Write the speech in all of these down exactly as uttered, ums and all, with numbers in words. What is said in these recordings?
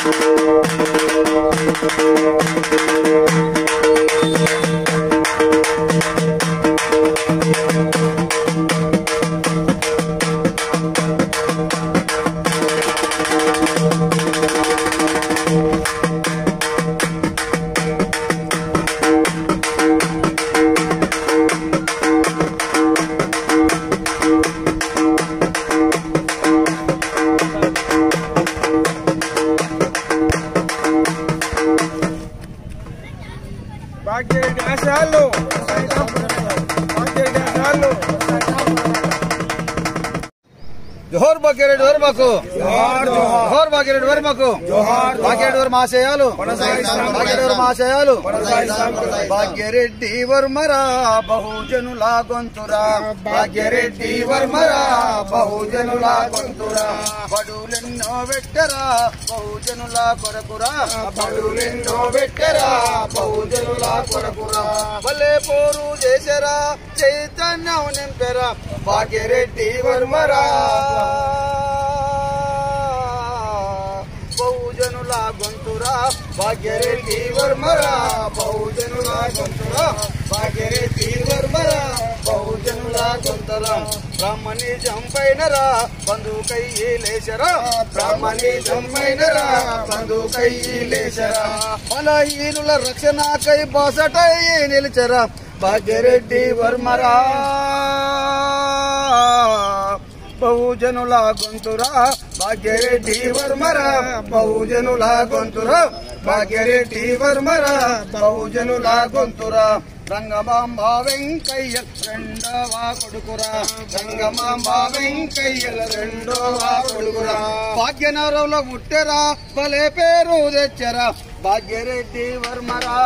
जोहर भाग्यरेड्डी वर्मకు जोहर भाग्यरेड्डी वर्मకు भाग्यरेड्डी वर्మ ఆశయాలు भाग्यरेड्डी वर्మ ఆశయాలు భాగ్యరెడ్డి వర్మరా బహుజనుల గొంతురా భాగ్యరెడ్డి వర్మరా బహుజనుల గొంతురా బడులెన్నో వెట్టరా బహుజనుల కొరకురా బడులెన్నో వెట్టరా బహుజనుల కొరకురా భలే పోరు చేసరా చైతన్యం నింపెరా భాగ్యరెడ్డి వర్మరా బహుజనుల గొంతురా భాగ్యరెడ్డి వర్మరా బహుజనుల గొంతురా భాగ్యరెడ్డి వర్మరా బహుజనుల గొంతురా బ్రాహ్మణి జంపైనరా బంధుకయ్యి లేచరా బ్రాహ్మణి జంపైనరా బంధుకయ్యి లేచరా బలహీనుల రక్షణకై బాసటై నిలిచరా భాగ్యరెడ్డి వర్మరా బహుజనుల గొంతురా భాగ్యరెడ్డి వర్మరా బహుజనుల గొంతురా భాగ్యరెడ్డి వర్మరా బహుజనుల గొంతురా రంగమాంబ వెంకయ్య రెండవ కొడుకురా రంగమాంబ వెంకయ్య రెండవ కొడుకురా భాగ్యనగరంలో ముట్టెరా భలే పేరు తెచ్చరా భాగ్యరెడ్డి వర్మరా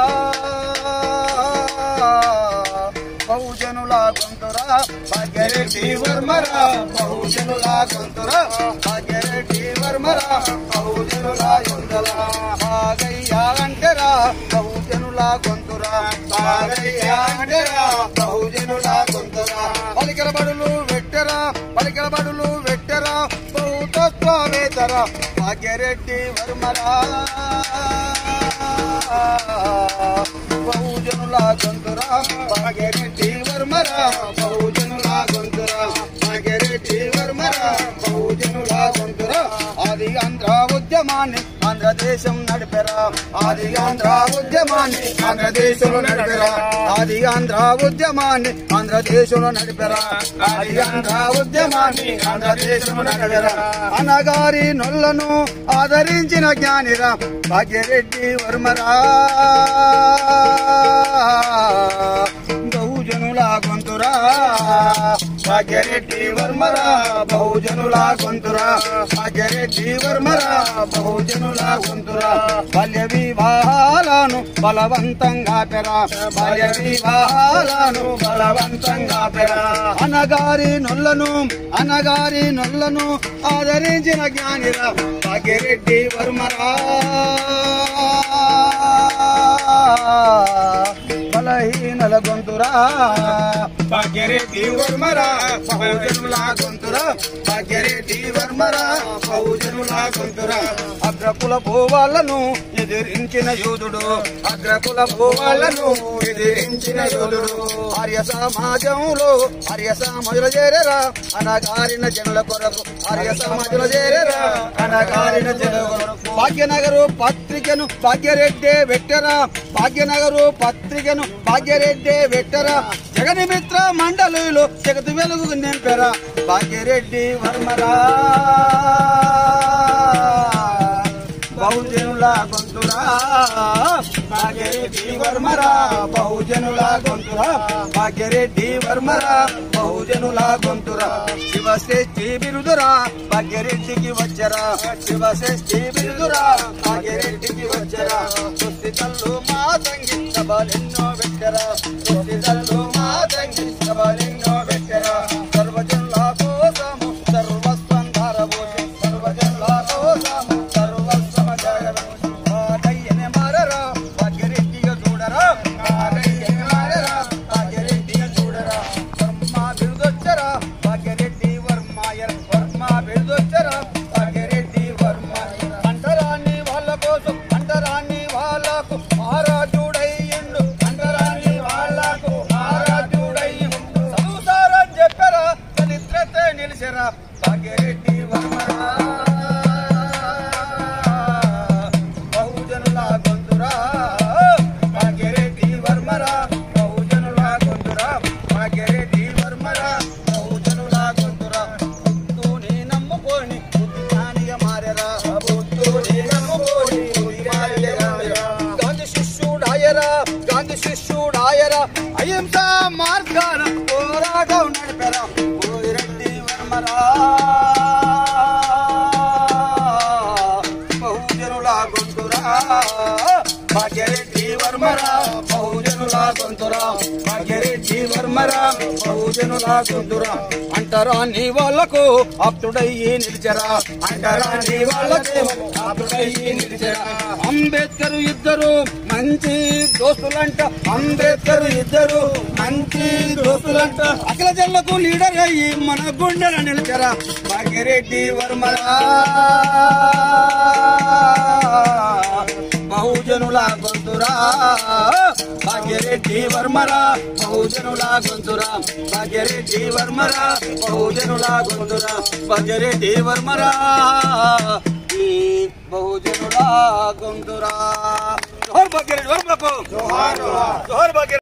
బహుజనుల గొంతురా భాగ్యరెడ్డి వర్మరా బహుజనుల గొంతురా భాగ్యరెడ్డి వర్మరా బహుజనుల గొంతురా భాగయ్య అంటరా బహుజనుల గొంతురా భాగయ్య అంటరా బహుజనుల గొంతురా పలికల బడులు వెట్టరా పలికల బడులు వెట్టరా బహుతత్వవేతరా భాగ్యరెడ్డి వర్మరా బహుజనుల గొంతురా భాగ్యరెడ్డి వర్మరా బహుజనుల గొంతురా భాగ్యరెడ్డి వర్మరా బహుజనుల గొంతురా ఆది ఆంధ్ర ఉద్యమాన్ని ఆంధ్రదేశం నడిపెరా ఆది ఆంధ్ర ఉద్యమాన్ని ఆంధ్రదేశంలో నడిపెరా ఆది ఆంధ్ర ఉద్యమాన్ని ఆంధ్రదేశంలో నడిపెరా ఆది ఆంధ్ర ఉద్యమాన్ని ఆంధ్రదేశంలో నడిపెరా అనగారి నొల్లను ఆదరించిన జ్ఞానిరా భాగ్యరెడ్డి వర్మరా బహుజనుల గొంతురా భాగ్యరెడ్డి వర్మరా బహుజనుల గొంతురా భాగ్యరెడ్డి వర్మరా బహుజనుల గొంతురా బాల్య వివాహాలను బలవంతంగా పెరా బాల్య వివాహాలను బలవంతంగా పెరా అనగారి నొల్లను అనగారి నొల్లను ఆదరించిన జ్ఞానిరా భాగ్యరెడ్డి వర్మరా బలహీనల గొంతురా భాగ్యరెడ్డి వర్మరా బహుజనుల గొంతురా భాగ్యరెడ్డి వర్మరా బహుజనుల గొంతురా అగ్రకుల భూవాళ్లను ఎదిరించిన యోధుడు అగ్రకుల భూవాళ్లను ఎదిరించిన యోధుడు ఆర్య సమాజంలో ఆర్య సమాజంలో చేరేరా అనగారిన జనుల కొరకు ఆర్య సమాజంలో చేరేరా అనగారిన జనుల కొరకు భాగ్యనగరు పత్రికను భాగ్యరెడ్డి వెట్టరా భాగ్యనగరు పత్రికను భాగ్యరెడ్డి వెట్టరా జగన్మిత్ర మండలిలో జగతి వెలుగు నింపెరా భాగ్యరెడ్డి వర్మరా బహుజనుల గొంతురా భాగ్యరెడ్డి వర్మరా బహుజనుల గొంతురా భాగ్యరెడ్డి వర్మరా బహుజనుల గొంతురా శివశ్రేష్ఠి బిరుదురా భాగ్యరెడ్డికి వచ్చరా శివశ్రేష్ఠి బిరుదురా భాగ్యరెడ్డికి వచ్చరా సుస్థితల్లు మా తంగి సభలెన్నో పెట్టరా సుస్థితల్లు మా తంగి సభలెన్నో పెట్టరా సర్వజనుల కోసము సర్వస్వం ధారబోసి సర్వజనుల కోసము భాగ్యరెడ్డి వర్మ భాగ్యరెడ్డి వర్మరా బహుజనుల గొంతురా భాగ్యరెడ్డి వర్మరా బహుజనుల గొంతురా అంటారా నీ వాళ్లకు ఆప్తుడయ్యి నిలిచరా అంటారా నీ వాళ్ళకు ఆప్తుడయ్యి నిలిచరా అంబేద్కర్ ఇద్దరు మంచి దోస్తులంట అంబేద్కర్ ఇద్దరు మంచి దోస్తులంట అఖిల జల్లకు లీడర్ అయ్యి మన గుండెల నిలిచరా భాగ్యరెడ్డి వర్మరా బహుజనుల గొంతురా భాగ్యరెడ్డి వర్మరా బహుజనుల గొంతురా భాగ్యరెడ్డి వర్మరా బహుజనుల గొంతురా భాగ్యరెడ్డి వర్మరా బహుజనుల గొంతురా జోహార్ భాగ్యరెడ్డి వర్మకు జోహార్ జోహార్ భాగ్య